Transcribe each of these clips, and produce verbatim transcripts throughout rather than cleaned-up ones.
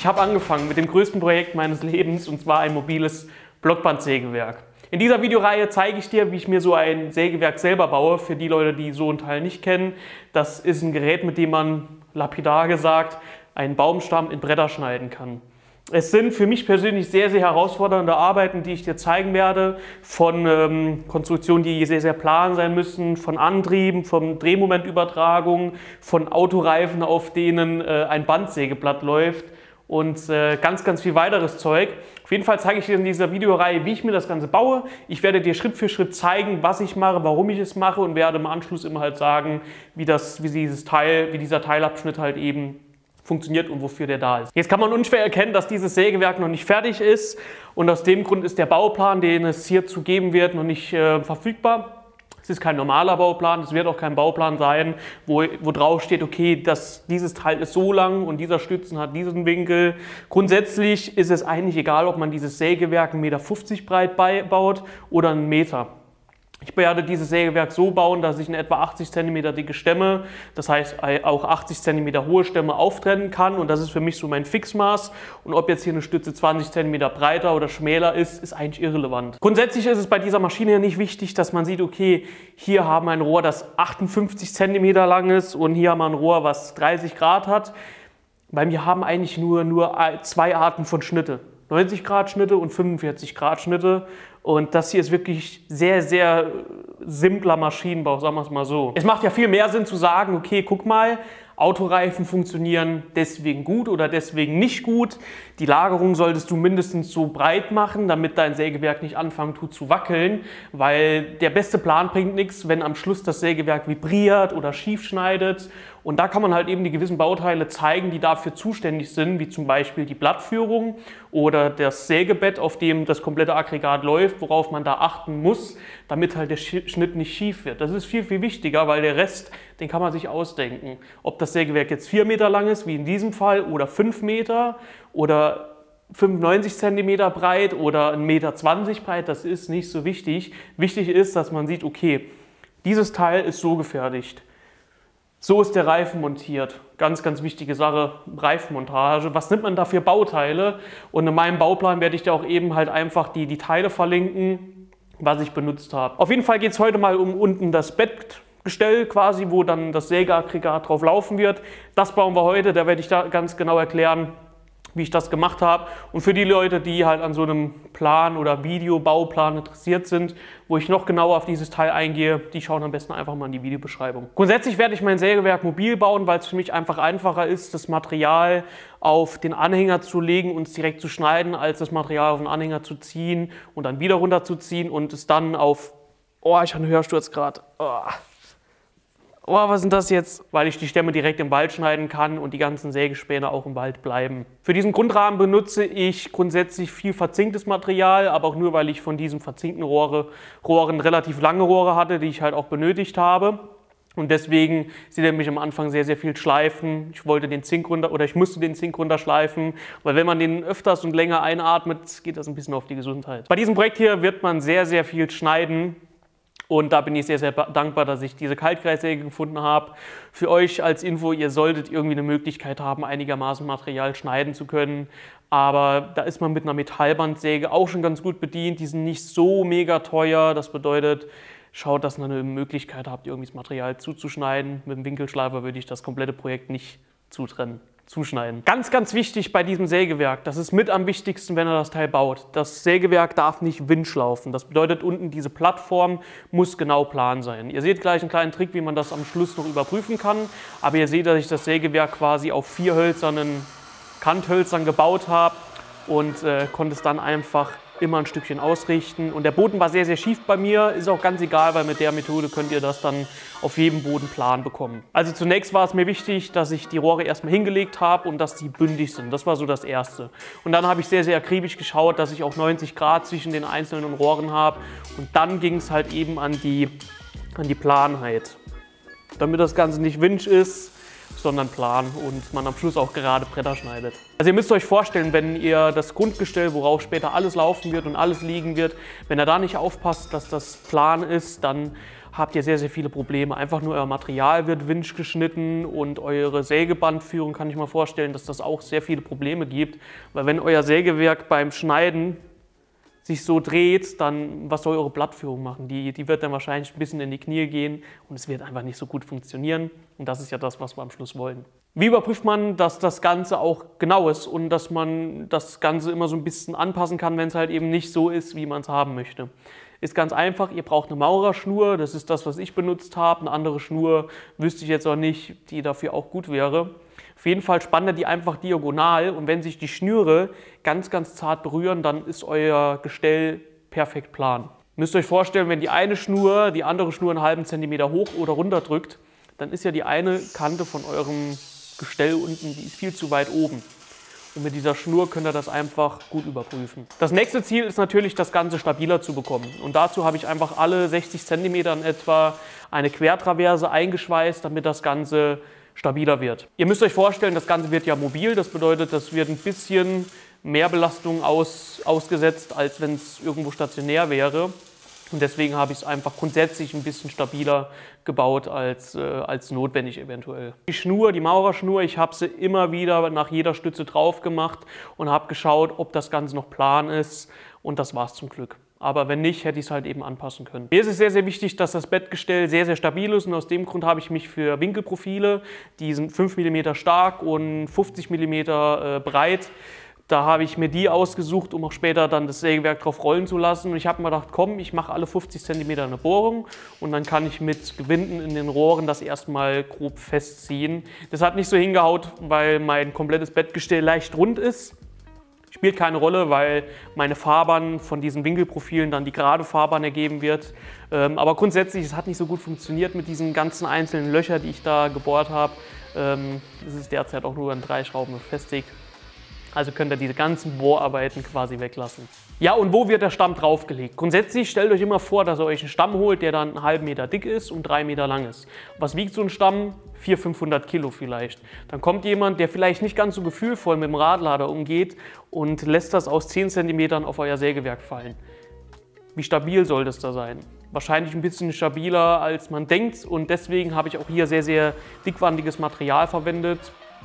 habe angefangen mit dem größten Projekt meines Lebens, und zwar ein mobiles Blockbandsägewerk. In dieser Videoreihe zeige ich dir, wie ich mir so ein Sägewerk selber baue, für die Leute, die so einen Teil nicht kennen. Das ist ein Gerät, mit dem man, lapidar gesagt, einen Baumstamm in Bretter schneiden kann. Es sind für mich persönlich sehr, sehr herausfordernde Arbeiten, die ich dir zeigen werde, von ähm, Konstruktionen, die sehr, sehr plan sein müssen, von Antrieben, von Drehmomentübertragung, von Autoreifen, auf denen äh, ein Bandsägeblatt läuft und äh, ganz, ganz viel weiteres Zeug. Auf jeden Fall zeige ich dir in dieser Videoreihe, wie ich mir das Ganze baue. Ich werde dir Schritt für Schritt zeigen, was ich mache, warum ich es mache, und werde im Anschluss immer halt sagen, wie, das, wie, dieses Teil, wie dieser Teilabschnitt halt eben funktioniert und wofür der da ist. Jetzt kann man unschwer erkennen, dass dieses Sägewerk noch nicht fertig ist, und aus dem Grund ist der Bauplan, den es hierzu geben wird, noch nicht äh, verfügbar. Es ist kein normaler Bauplan, es wird auch kein Bauplan sein, wo, wo drauf steht, okay, das, dieses Teil ist so lang und dieser Stützen hat diesen Winkel. Grundsätzlich ist es eigentlich egal, ob man dieses Sägewerk eins Komma fünfzig Meter breit baut oder einen Meter. Ich werde dieses Sägewerk so bauen, dass ich in etwa achtzig Zentimeter dicke Stämme, das heißt auch achtzig Zentimeter hohe Stämme, auftrennen kann, und das ist für mich so mein Fixmaß. Und ob jetzt hier eine Stütze zwanzig Zentimeter breiter oder schmäler ist, ist eigentlich irrelevant. Grundsätzlich ist es bei dieser Maschine ja nicht wichtig, dass man sieht, okay, hier haben wir ein Rohr, das achtundfünfzig Zentimeter lang ist, und hier haben wir ein Rohr, was dreißig Grad hat. Weil wir haben eigentlich nur, nur zwei Arten von Schnitte. neunzig Grad Schnitte und fünfundvierzig Grad Schnitte. Und das hier ist wirklich sehr, sehr simpler Maschinenbau, sagen wir es mal so. Es macht ja viel mehr Sinn zu sagen, okay, guck mal, Autoreifen funktionieren deswegen gut oder deswegen nicht gut. Die Lagerung solltest du mindestens so breit machen, damit dein Sägewerk nicht anfangen tut zu wackeln, weil der beste Plan bringt nichts, wenn am Schluss das Sägewerk vibriert oder schief schneidet. Und da kann man halt eben die gewissen Bauteile zeigen, die dafür zuständig sind, wie zum Beispiel die Blattführung oder das Sägebett, auf dem das komplette Aggregat läuft, worauf man da achten muss, damit halt der Schnitt nicht schief wird. Das ist viel, viel wichtiger, weil der Rest, den kann man sich ausdenken. Ob das Sägewerk jetzt vier Meter lang ist, wie in diesem Fall, oder fünf Meter oder fünfundneunzig Zentimeter breit oder ein Meter zwanzig breit, das ist nicht so wichtig. Wichtig ist, dass man sieht, okay, dieses Teil ist so gefertigt. So ist der Reifen montiert. Ganz, ganz wichtige Sache, Reifenmontage. Was nimmt man da für Bauteile? Und in meinem Bauplan werde ich da auch eben halt einfach die, die Teile verlinken, was ich benutzt habe. Auf jeden Fall geht es heute mal um unten das Bettgestell quasi, wo dann das Sägeaggregat drauf laufen wird. Das bauen wir heute, da werde ich da ganz genau erklären, wie ich das gemacht habe. Und für die Leute, die halt an so einem Plan oder Videobauplan interessiert sind, wo ich noch genauer auf dieses Teil eingehe, die schauen am besten einfach mal in die Videobeschreibung. Grundsätzlich werde ich mein Sägewerk mobil bauen, weil es für mich einfach einfacher ist, das Material auf den Anhänger zu legen und es direkt zu schneiden, als das Material auf den Anhänger zu ziehen und dann wieder runterzuziehen und es dann auf... Oh, ich habe einen Hörsturz gerade. Oh. Oh, was ist denn das jetzt? Weil ich die Stämme direkt im Wald schneiden kann und die ganzen Sägespäne auch im Wald bleiben. Für diesen Grundrahmen benutze ich grundsätzlich viel verzinktes Material, aber auch nur, weil ich von diesen verzinkten Rohre, Rohren relativ lange Rohre hatte, die ich halt auch benötigt habe. Und deswegen sieht er mich am Anfang sehr, sehr viel schleifen. Ich wollte den Zink runter, oder ich musste den Zink runterschleifen, weil wenn man den öfters und länger einatmet, geht das ein bisschen auf die Gesundheit. Bei diesem Projekt hier wird man sehr, sehr viel schneiden. Und da bin ich sehr, sehr dankbar, dass ich diese Kaltkreissäge gefunden habe. Für euch als Info, ihr solltet irgendwie eine Möglichkeit haben, einigermaßen Material schneiden zu können. Aber da ist man mit einer Metallbandsäge auch schon ganz gut bedient. Die sind nicht so mega teuer. Das bedeutet, schaut, dass ihr eine Möglichkeit habt, irgendwie das Material zuzuschneiden. Mit dem Winkelschleifer würde ich das komplette Projekt nicht zutrennen. Zuschneiden. Ganz, ganz wichtig bei diesem Sägewerk, das ist mit am wichtigsten, wenn ihr das Teil baut. Das Sägewerk darf nicht windschlaufen. Das bedeutet, unten diese Plattform muss genau plan sein. Ihr seht gleich einen kleinen Trick, wie man das am Schluss noch überprüfen kann. Aber ihr seht, dass ich das Sägewerk quasi auf vier hölzernen Kanthölzern gebaut habe und äh, konnte es dann einfach immer ein Stückchen ausrichten. Und der Boden war sehr, sehr schief bei mir. Ist auch ganz egal, weil mit der Methode könnt ihr das dann auf jedem Boden plan bekommen. Also zunächst war es mir wichtig, dass ich die Rohre erstmal hingelegt habe und dass die bündig sind. Das war so das Erste. Und dann habe ich sehr, sehr akribisch geschaut, dass ich auch neunzig Grad zwischen den einzelnen Rohren habe. Und dann ging es halt eben an die, an die Planheit. Damit das Ganze nicht winch ist, sondern plan und man am Schluss auch gerade Bretter schneidet. Also ihr müsst euch vorstellen, wenn ihr das Grundgestell, worauf später alles laufen wird und alles liegen wird, wenn ihr da nicht aufpasst, dass das plan ist, dann habt ihr sehr, sehr viele Probleme. Einfach nur euer Material wird winch geschnitten und eure Sägebandführung, kann ich mir vorstellen, dass das auch sehr viele Probleme gibt. Weil wenn euer Sägewerk beim Schneiden sich so dreht, dann was soll eure Blattführung machen? Die, die wird dann wahrscheinlich ein bisschen in die Knie gehen und es wird einfach nicht so gut funktionieren. Und das ist ja das, was wir am Schluss wollen. Wie überprüft man, dass das Ganze auch genau ist und dass man das Ganze immer so ein bisschen anpassen kann, wenn es halt eben nicht so ist, wie man es haben möchte? Ist ganz einfach, ihr braucht eine Maurerschnur, das ist das, was ich benutzt habe. Eine andere Schnur wüsste ich jetzt auch nicht, die dafür auch gut wäre. Auf jeden Fall spannt ihr die einfach diagonal und wenn sich die Schnüre ganz, ganz zart berühren, dann ist euer Gestell perfekt plan. Ihr müsst euch vorstellen, wenn die eine Schnur die andere Schnur einen halben Zentimeter hoch oder runter drückt, dann ist ja die eine Kante von eurem Gestell unten, die ist viel zu weit oben. Und mit dieser Schnur könnt ihr das einfach gut überprüfen. Das nächste Ziel ist natürlich, das Ganze stabiler zu bekommen. Und dazu habe ich einfach alle sechzig Zentimeter in etwa eine Quertraverse eingeschweißt, damit das Ganze stabiler wird. Ihr müsst euch vorstellen, das Ganze wird ja mobil. Das bedeutet, das wird ein bisschen mehr Belastung aus, ausgesetzt, als wenn es irgendwo stationär wäre. Und deswegen habe ich es einfach grundsätzlich ein bisschen stabiler gebaut als, äh, als notwendig eventuell. Die Schnur, die Maurerschnur, ich habe sie immer wieder nach jeder Stütze drauf gemacht und habe geschaut, ob das Ganze noch plan ist. Und das war es zum Glück. Aber wenn nicht, hätte ich es halt eben anpassen können. Mir ist es sehr, sehr wichtig, dass das Bettgestell sehr, sehr stabil ist. Und aus dem Grund habe ich mich für Winkelprofile, die sind fünf Millimeter stark und fünfzig Millimeter äh, breit, da habe ich mir die ausgesucht, um auch später dann das Sägewerk drauf rollen zu lassen. Und ich habe mir gedacht, komm, ich mache alle fünfzig Zentimeter eine Bohrung und dann kann ich mit Gewinden in den Rohren das erstmal grob festziehen. Das hat nicht so hingehaut, weil mein komplettes Bettgestell leicht rund ist. Spielt keine Rolle, weil meine Fahrbahn von diesen Winkelprofilen dann die gerade Fahrbahn ergeben wird. Ähm, aber grundsätzlich, es hat nicht so gut funktioniert mit diesen ganzen einzelnen Löchern, die ich da gebohrt habe. Ähm, das ist derzeit auch nur an drei Schrauben befestigt. Also könnt ihr diese ganzen Bohrarbeiten quasi weglassen. Ja, und wo wird der Stamm draufgelegt? Grundsätzlich stellt euch immer vor, dass ihr euch einen Stamm holt, der dann einen halben Meter dick ist und drei Meter lang ist. Was wiegt so ein Stamm? vierhundert, fünfhundert Kilo vielleicht. Dann kommt jemand, der vielleicht nicht ganz so gefühlvoll mit dem Radlader umgeht und lässt das aus zehn Zentimetern auf euer Sägewerk fallen. Wie stabil soll das da sein? Wahrscheinlich ein bisschen stabiler, als man denkt. Und deswegen habe ich auch hier sehr, sehr dickwandiges Material verwendet,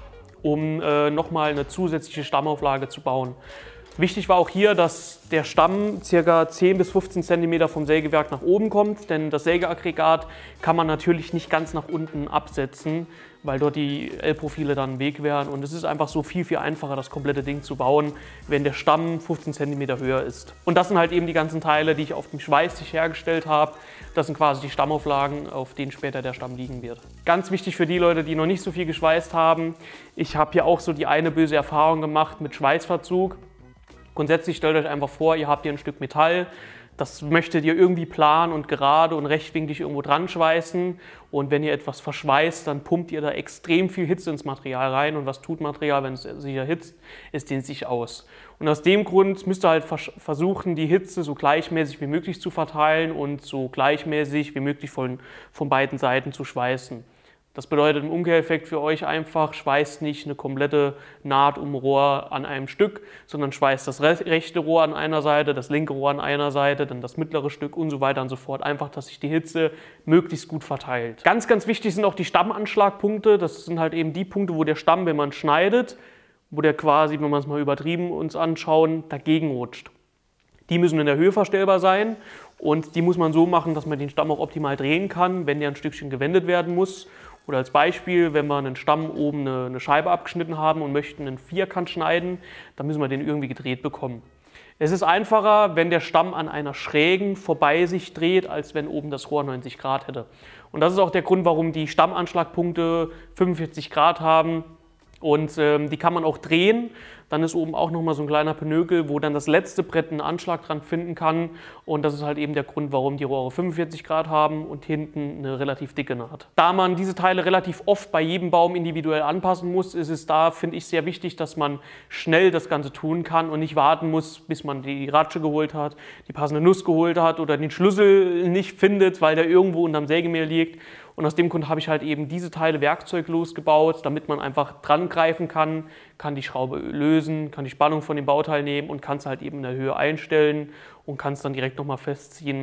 um äh, nochmal eine zusätzliche Stammauflage zu bauen. Wichtig war auch hier, dass der Stamm ca. zehn bis fünfzehn Zentimeter vom Sägewerk nach oben kommt, denn das Sägeaggregat kann man natürlich nicht ganz nach unten absetzen, weil dort die L-Profile dann im Weg wären. Und es ist einfach so viel, viel einfacher, das komplette Ding zu bauen, wenn der Stamm fünfzehn Zentimeter höher ist. Und das sind halt eben die ganzen Teile, die ich auf dem Schweißtisch hergestellt habe. Das sind quasi die Stammauflagen, auf denen später der Stamm liegen wird. Ganz wichtig für die Leute, die noch nicht so viel geschweißt haben. Ich habe hier auch so die eine böse Erfahrung gemacht mit Schweißverzug. Grundsätzlich stellt euch einfach vor, ihr habt hier ein Stück Metall, das möchtet ihr irgendwie plan und gerade und rechtwinklig irgendwo dran schweißen und wenn ihr etwas verschweißt, dann pumpt ihr da extrem viel Hitze ins Material rein und was tut Material, wenn es sich erhitzt? Es dehnt sich aus. Und aus dem Grund müsst ihr halt versuchen, die Hitze so gleichmäßig wie möglich zu verteilen und so gleichmäßig wie möglich von, von beiden Seiten zu schweißen. Das bedeutet im Umkehreffekt für euch einfach, schweißt nicht eine komplette Naht um Rohr an einem Stück, sondern schweißt das rechte Rohr an einer Seite, das linke Rohr an einer Seite, dann das mittlere Stück und so weiter und so fort. Einfach, dass sich die Hitze möglichst gut verteilt. Ganz, ganz wichtig sind auch die Stammanschlagpunkte. Das sind halt eben die Punkte, wo der Stamm, wenn man schneidet, wo der quasi, wenn wir es mal übertrieben uns anschauen, dagegen rutscht. Die müssen in der Höhe verstellbar sein und die muss man so machen, dass man den Stamm auch optimal drehen kann, wenn der ein Stückchen gewendet werden muss. Oder als Beispiel, wenn wir einen Stamm oben eine, eine Scheibe abgeschnitten haben und möchten einen Vierkant schneiden, dann müssen wir den irgendwie gedreht bekommen. Es ist einfacher, wenn der Stamm an einer Schrägen vorbei sich dreht, als wenn oben das Rohr neunzig Grad hätte. Und das ist auch der Grund, warum die Stammanschlagpunkte fünfundvierzig Grad haben. Und ähm, die kann man auch drehen. Dann ist oben auch nochmal so ein kleiner Pinökel, wo dann das letzte Brett einen Anschlag dran finden kann. Und das ist halt eben der Grund, warum die Rohre fünfundvierzig Grad haben und hinten eine relativ dicke Naht. Da man diese Teile relativ oft bei jedem Baum individuell anpassen muss, ist es da, finde ich, sehr wichtig, dass man schnell das Ganze tun kann und nicht warten muss, bis man die Ratsche geholt hat, die passende Nuss geholt hat oder den Schlüssel nicht findet, weil der irgendwo unterm Sägemehl liegt. Und aus dem Grund habe ich halt eben diese Teile werkzeuglos gebaut, damit man einfach dran greifen kann, kann die Schraube lösen, kann die Spannung von dem Bauteil nehmen und kann es halt eben in der Höhe einstellen und kann es dann direkt nochmal festziehen.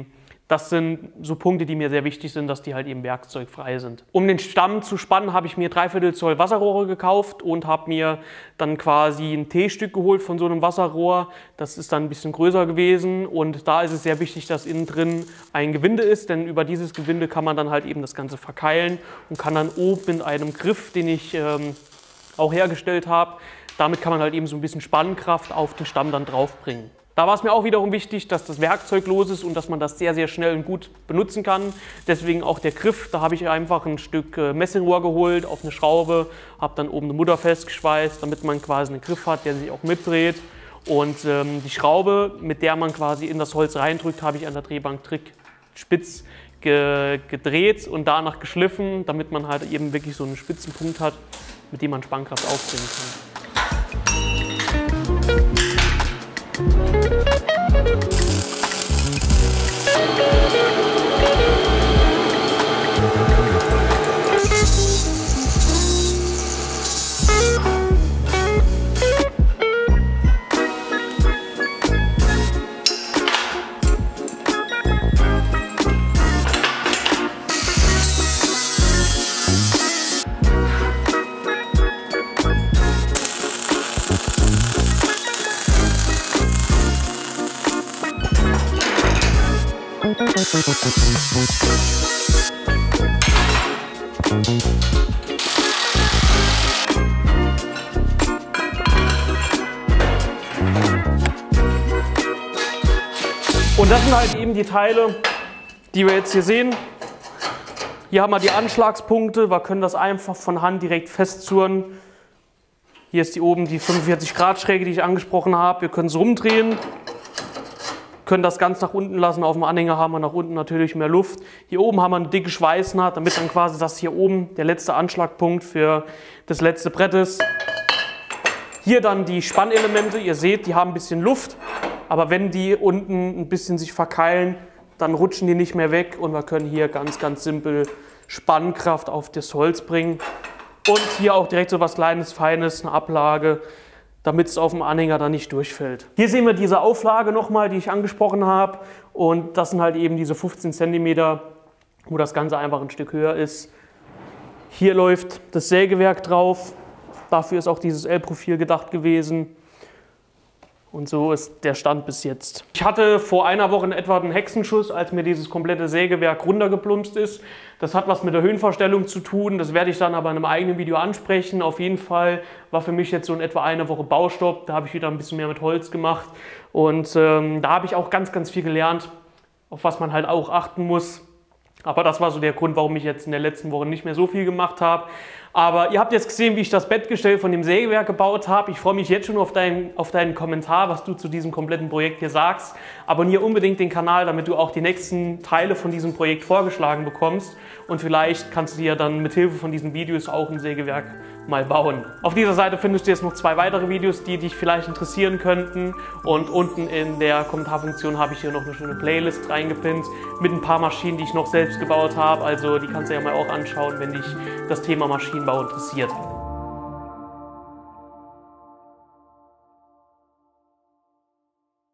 Das sind so Punkte, die mir sehr wichtig sind, dass die halt eben werkzeugfrei sind. Um den Stamm zu spannen, habe ich mir dreiviertel Zoll Wasserrohre gekauft und habe mir dann quasi ein T-Stück geholt von so einem Wasserrohr. Das ist dann ein bisschen größer gewesen und da ist es sehr wichtig, dass innen drin ein Gewinde ist, denn über dieses Gewinde kann man dann halt eben das Ganze verkeilen und kann dann oben mit einem Griff, den ich ähm, auch hergestellt habe, damit kann man halt eben so ein bisschen Spannkraft auf den Stamm dann draufbringen. Da war es mir auch wiederum wichtig, dass das Werkzeug los ist und dass man das sehr, sehr schnell und gut benutzen kann. Deswegen auch der Griff. Da habe ich einfach ein Stück Messingrohr geholt auf eine Schraube, habe dann oben eine Mutter festgeschweißt, damit man quasi einen Griff hat, der sich auch mitdreht. Und ähm, die Schraube, mit der man quasi in das Holz reindrückt, habe ich an der Drehbank Trick spitz ge gedreht und danach geschliffen, damit man halt eben wirklich so einen spitzen Punkt hat, mit dem man Spannkraft aufbringen kann. Und das sind halt eben die Teile, die wir jetzt hier sehen. Hier haben wir die Anschlagspunkte, wir können das einfach von Hand direkt festzurren. Hier ist die oben die fünfundvierzig Grad Schräge, die ich angesprochen habe. Wir können es rumdrehen, können das ganz nach unten lassen. Auf dem Anhänger haben wir nach unten natürlich mehr Luft. Hier oben haben wir eine dicke Schweißnaht, damit dann quasi das hier oben der letzte Anschlagpunkt für das letzte Brett ist. Hier dann die Spannelemente, ihr seht, die haben ein bisschen Luft, aber wenn die unten ein bisschen sich verkeilen, dann rutschen die nicht mehr weg und wir können hier ganz, ganz simpel Spannkraft auf das Holz bringen. Und hier auch direkt so was Kleines, Feines, eine Ablage, damit es auf dem Anhänger dann nicht durchfällt. Hier sehen wir diese Auflage nochmal, die ich angesprochen habe. Und das sind halt eben diese fünfzehn Zentimeter, wo das Ganze einfach ein Stück höher ist. Hier läuft das Sägewerk drauf. Dafür ist auch dieses L-Profil gedacht gewesen. Und so ist der Stand bis jetzt. Ich hatte vor einer Woche in etwa einen Hexenschuss, als mir dieses komplette Sägewerk runtergeplumpst ist. Das hat was mit der Höhenverstellung zu tun, das werde ich dann aber in einem eigenen Video ansprechen. Auf jeden Fall war für mich jetzt so in etwa eine Woche Baustopp, da habe ich wieder ein bisschen mehr mit Holz gemacht. Und ähm, da habe ich auch ganz, ganz viel gelernt, auf was man halt auch achten muss. Aber das war so der Grund, warum ich jetzt in der letzten Woche nicht mehr so viel gemacht habe. Aber ihr habt jetzt gesehen, wie ich das Bettgestell von dem Sägewerk gebaut habe. Ich freue mich jetzt schon auf deinen, auf deinen Kommentar, was du zu diesem kompletten Projekt hier sagst. Abonniere unbedingt den Kanal, damit du auch die nächsten Teile von diesem Projekt vorgeschlagen bekommst. Und vielleicht kannst du dir dann mit Hilfe von diesen Videos auch ein Sägewerk mal bauen. Auf dieser Seite findest du jetzt noch zwei weitere Videos, die dich vielleicht interessieren könnten. Und unten in der Kommentarfunktion habe ich hier noch eine schöne Playlist reingepinnt mit ein paar Maschinen, die ich noch selbst gebaut habe. Also die kannst du ja mal auch anschauen, wenn dich das Thema Maschinenbau interessiert.